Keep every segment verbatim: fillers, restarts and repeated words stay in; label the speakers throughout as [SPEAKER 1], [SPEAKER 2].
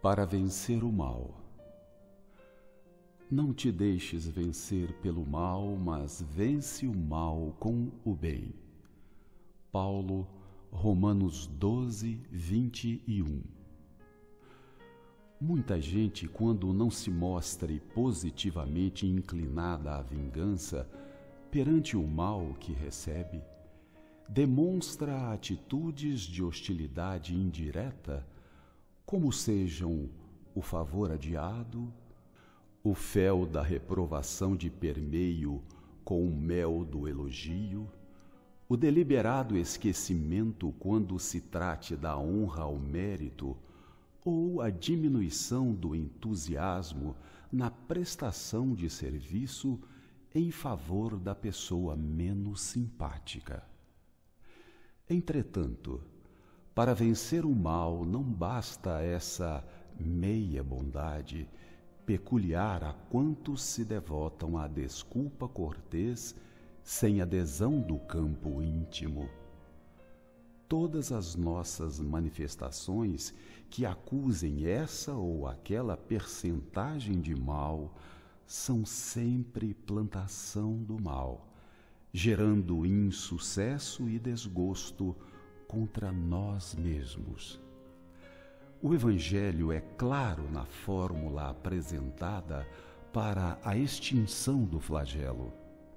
[SPEAKER 1] Para vencer o mal. Não te deixes vencer pelo mal, mas vence o mal com o bem. Paulo, Romanos doze, vinte e um. Muita gente, quando não se mostre positivamente inclinada à vingança perante o mal que recebe, demonstra atitudes de hostilidade indireta, como sejam o favor adiado, o fel da reprovação de permeio com o mel do elogio, o deliberado esquecimento quando se trate da honra ao mérito, ou a diminuição do entusiasmo na prestação de serviço em favor da pessoa menos simpática. Entretanto, para vencer o mal não basta essa meia bondade peculiar a quantos se devotam à desculpa cortês sem adesão do campo íntimo. Todas as nossas manifestações que acusem essa ou aquela percentagem de mal são sempre plantação do mal, gerando insucesso e desgosto contra nós mesmos. O Evangelho é claro na fórmula apresentada para a extinção do flagelo.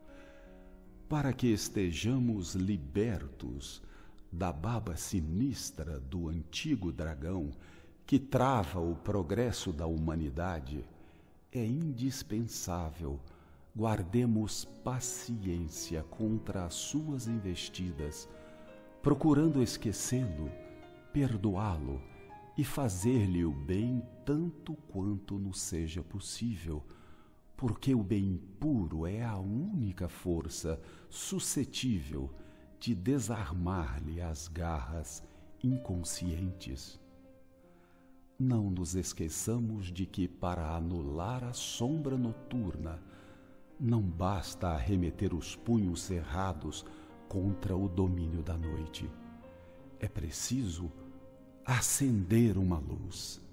[SPEAKER 1] Para que estejamos libertos da baba sinistra do antigo dragão que trava o progresso da humanidade, é indispensável guardemos paciência contra as suas investidas, procurando esquecê-lo, perdoá-lo e fazer-lhe o bem tanto quanto nos seja possível, porque o bem puro é a única força suscetível de desarmar-lhe as garras inconscientes. Não nos esqueçamos de que, para anular a sombra noturna, não basta arremeter os punhos cerrados contra o domínio da noite. É preciso acender uma luz.